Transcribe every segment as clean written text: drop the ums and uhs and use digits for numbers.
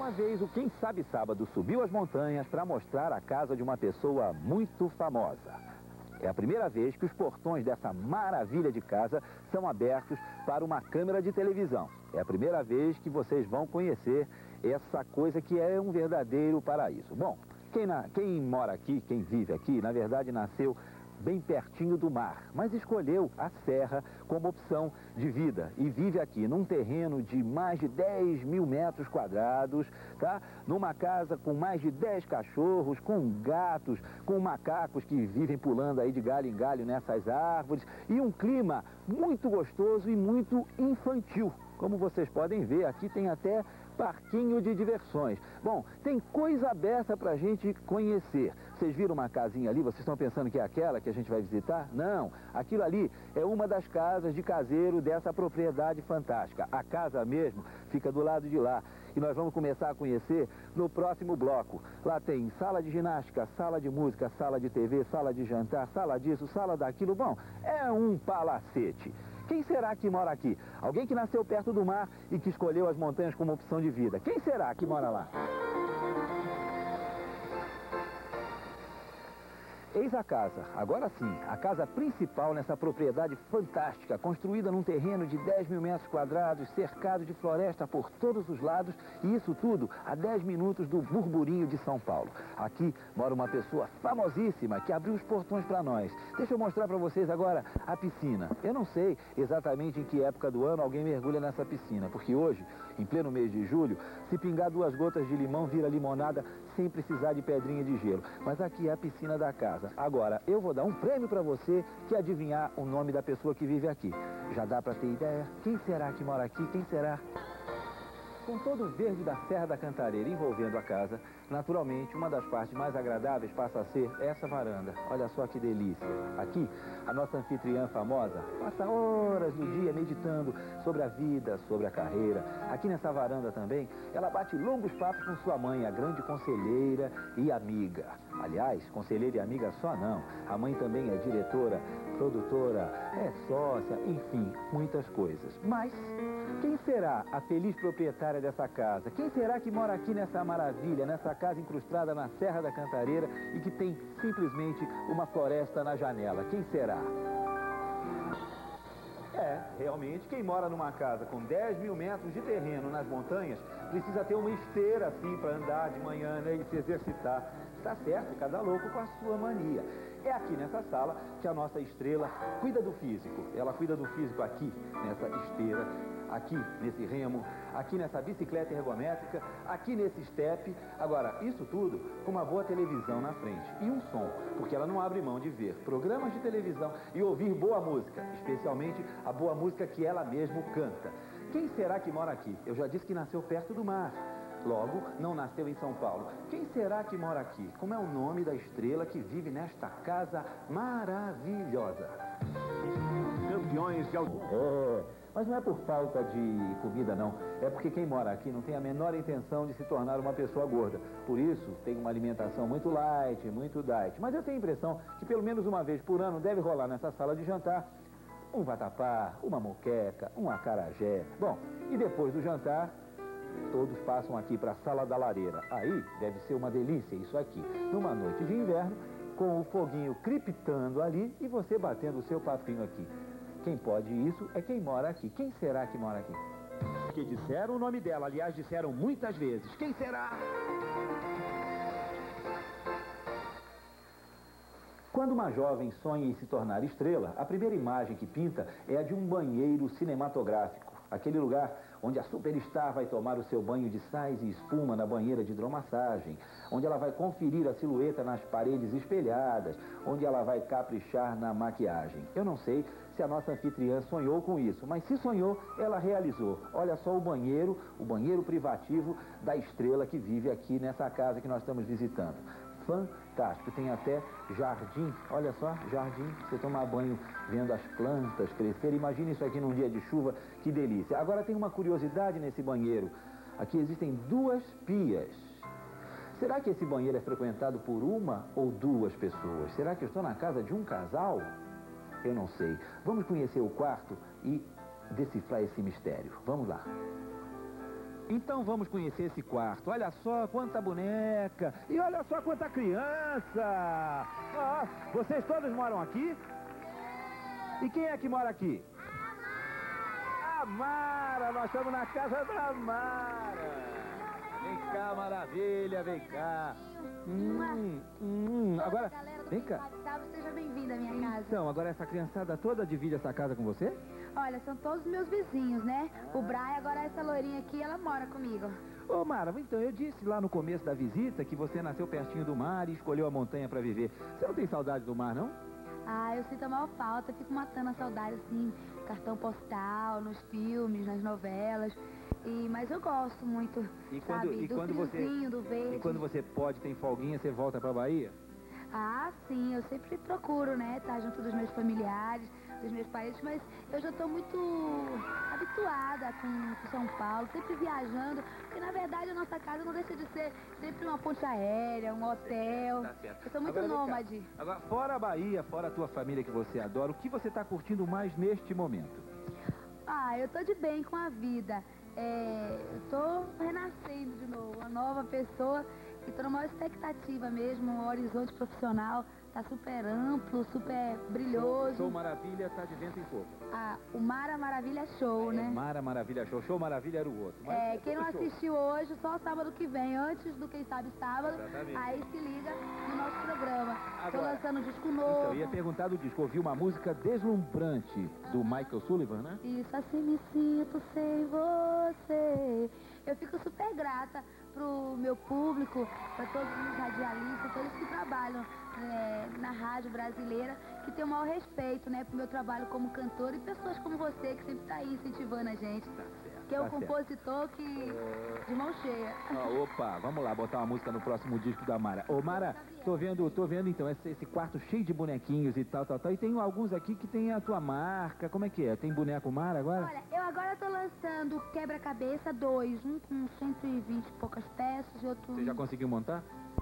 Uma vez o Quem Sabe Sábado subiu as montanhas para mostrar a casa de uma pessoa muito famosa. É a primeira vez que os portões dessa maravilha de casa são abertos para uma câmera de televisão. É a primeira vez que vocês vão conhecer essa coisa que é um verdadeiro paraíso. Bom, quem mora aqui, quem vive aqui, na verdade nasceu bem pertinho do mar, mas escolheu a serra como opção de vida e vive aqui num terreno de mais de 10 mil metros quadrados, tá? Numa casa com mais de 10 cachorros, com gatos, com macacos que vivem pulando aí de galho em galho nessas árvores e um clima muito gostoso e muito infantil. Como vocês podem ver, aqui tem até parquinho de diversões. Bom, tem coisa aberta pra gente conhecer. Vocês viram uma casinha ali? Vocês estão pensando que é aquela que a gente vai visitar? Não, aquilo ali é uma das casas de caseiro dessa propriedade fantástica. A casa mesmo fica do lado de lá. E nós vamos começar a conhecer no próximo bloco. Lá tem sala de ginástica, sala de música, sala de TV, sala de jantar, sala disso, sala daquilo. Bom, é um palacete. Quem será que mora aqui? Alguém que nasceu perto do mar e que escolheu as montanhas como opção de vida. Quem será que mora lá? Eis a casa, agora sim, a casa principal nessa propriedade fantástica, construída num terreno de 10 mil metros quadrados, cercado de floresta por todos os lados, e isso tudo a 10 minutos do burburinho de São Paulo. Aqui mora uma pessoa famosíssima que abriu os portões para nós. Deixa eu mostrar para vocês agora a piscina. Eu não sei exatamente em que época do ano alguém mergulha nessa piscina, porque hoje, em pleno mês de julho, se pingar 2 gotas de limão vira limonada sem precisar de pedrinha de gelo. Mas aqui é a piscina da casa. Agora, eu vou dar um prêmio para você que adivinhar o nome da pessoa que vive aqui. Já dá para ter ideia? Quem será que mora aqui? Quem será? Com todo o verde da Serra da Cantareira envolvendo a casa, naturalmente, uma das partes mais agradáveis passa a ser essa varanda. Olha só que delícia. Aqui, a nossa anfitriã famosa passa horas do dia meditando sobre a vida, sobre a carreira. Aqui nessa varanda também, ela bate longos papos com sua mãe, a grande conselheira e amiga. Aliás, conselheira e amiga só não. A mãe também é diretora, produtora, é sócia, enfim, muitas coisas. Mas quem será a feliz proprietária dessa casa? Quem será que mora aqui nessa maravilha, nessa casa incrustada na Serra da Cantareira e que tem simplesmente uma floresta na janela? Quem será? Realmente, quem mora numa casa com 10 mil metros de terreno nas montanhas precisa ter uma esteira assim para andar de manhã, né, e se exercitar. Está certo, cada louco com a sua mania. É aqui nessa sala que a nossa estrela cuida do físico. Ela cuida do físico aqui, nessa esteira, aqui nesse remo, aqui nessa bicicleta ergométrica, aqui nesse step. Agora, isso tudo com uma boa televisão na frente e um som, porque ela não abre mão de ver programas de televisão e ouvir boa música, especialmente a boa música que ela mesma canta. Quem será que mora aqui? Eu já disse que nasceu perto do mar. Logo, não nasceu em São Paulo. Quem será que mora aqui? Como é o nome da estrela que vive nesta casa maravilhosa? Campeões de audiência. Mas não é por falta de comida, não. É porque quem mora aqui não tem a menor intenção de se tornar uma pessoa gorda. Por isso, tem uma alimentação muito light, muito diet. Mas eu tenho a impressão que pelo menos uma vez por ano deve rolar nessa sala de jantar um vatapá, uma moqueca, um acarajé. Bom, e depois do jantar, todos passam aqui para a sala da lareira. Aí deve ser uma delícia isso aqui. Numa noite de inverno, com o foguinho crepitando ali e você batendo o seu papinho aqui. Quem pode isso é quem mora aqui. Quem será que mora aqui? Que disseram o nome dela, aliás, disseram muitas vezes. Quem será? Quando uma jovem sonha em se tornar estrela, a primeira imagem que pinta é a de um banheiro cinematográfico. Aquele lugar onde a superstar vai tomar o seu banho de sais e espuma na banheira de hidromassagem, onde ela vai conferir a silhueta nas paredes espelhadas, onde ela vai caprichar na maquiagem. Eu não sei se a nossa anfitriã sonhou com isso, mas se sonhou, ela realizou. Olha só o banheiro privativo da estrela que vive aqui nessa casa que nós estamos visitando. Fantástico, tem até jardim, olha só, jardim, você tomar banho vendo as plantas crescer. Imagine isso aqui num dia de chuva, que delícia. Agora tem uma curiosidade nesse banheiro, aqui existem 2 pias. Será que esse banheiro é frequentado por uma ou 2 pessoas? Será que eu estou na casa de um casal? Eu não sei. Vamos conhecer o quarto e decifrar esse mistério. Vamos lá. Então vamos conhecer esse quarto. Olha só quanta boneca e olha só quanta criança. Ó, vocês todos moram aqui? E quem é que mora aqui? A Mara, nós estamos na casa da Mara. Vem cá, maravilha, vem cá. Agora, vem cá. Seja bem-vinda à minha casa. Então, agora essa criançada toda divide essa casa com você? Olha, são todos meus vizinhos, né? O Brian, agora essa loirinha aqui, ela mora comigo. Ô, Mara, então, eu disse lá no começo da visita que você nasceu pertinho do mar e escolheu a montanha pra viver. Você não tem saudade do mar, não? Ah, eu sinto a maior falta, fico matando a saudade, assim, cartão postal, nos filmes, nas novelas. Mas eu gosto muito, do friozinho, do verde. E quando você pode, tem folguinha, você volta pra Bahia? Ah, sim, eu sempre procuro, né, estar junto dos meus familiares, dos meus parentes, mas eu já estou muito habituada com São Paulo, sempre viajando, porque na verdade a nossa casa não deixa de ser sempre uma ponte aérea, um hotel. Tá certo. Eu sou muito Agora, nômade. Agora, fora a Bahia, fora a tua família que você adora, o que você está curtindo mais neste momento? Ah, eu tô de bem com a vida. Eu tô renascendo de novo, uma nova pessoa e tô numa maior expectativa mesmo, um horizonte profissional tá super amplo, super brilhoso. Show Maravilha tá de vento em pouco. Ah, o Mara Maravilha Show, né? Mara Maravilha Show. Show Maravilha era o outro. Mas quem não assistiu hoje, só sábado que vem, antes do Quem Sabe Sábado, exatamente. Aí se liga no nosso programa. Tô Agora, lançando um disco novo. Então, eu ia perguntar do disco. Ouvi uma música deslumbrante do Michael Sullivan, né? Isso, assim me sinto sem você. Eu fico super grata pro meu público, para todos os radialistas, todos que trabalham na rádio brasileira, que tem o maior respeito, né, pro meu trabalho como cantor e pessoas como você, que sempre tá aí incentivando a gente. Tá certo, Que é um tá certo. compositor que... de mão cheia. Opa, vamos lá, botar uma música no próximo disco da Mara. Ô, Mara, tô vendo então esse quarto cheio de bonequinhos e tal. E tem alguns aqui que tem a tua marca. Como é que é? Tem boneco Mara agora? Olha, eu agora tô lançando Quebra-Cabeça 2, um com 120 e poucas peças e outro... Você já conseguiu montar?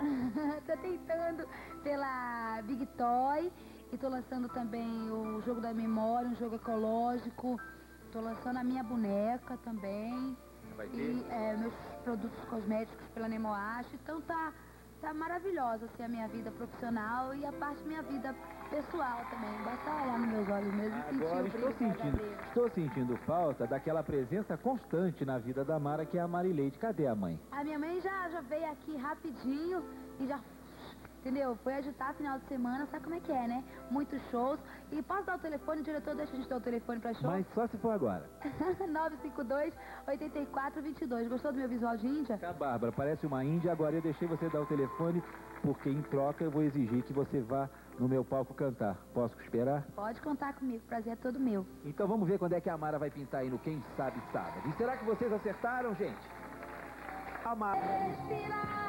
Tô tentando pela Big Toy e tô lançando também o Jogo da Memória, um jogo ecológico. Tô lançando a minha boneca também. Vai ter? E meus produtos cosméticos pela Nemoacho. Então tá maravilhosa assim, a minha vida profissional e a parte da minha vida pessoal também. Basta olhar nos meus olhos mesmo e sentir Agora o brilho verdadeiro. estou sentindo falta daquela presença constante na vida da Mara, que é a Marileide. Cadê a mãe? A minha mãe já veio aqui rapidinho e já... Entendeu? Foi agitar final de semana, sabe como é que é, né? Muitos shows. E posso dar o telefone, o diretor deixa a gente dar o telefone pra show? Mas só se for agora. 952-8422. Gostou do meu visual de índia? Tá, Bárbara, parece uma índia. Agora eu deixei você dar o telefone, porque em troca eu vou exigir que você vá no meu palco cantar. Posso esperar? Pode contar comigo, o prazer é todo meu. Então vamos ver quando é que a Mara vai pintar aí no Quem Sabe Sábado. E será que vocês acertaram, gente? A Mara...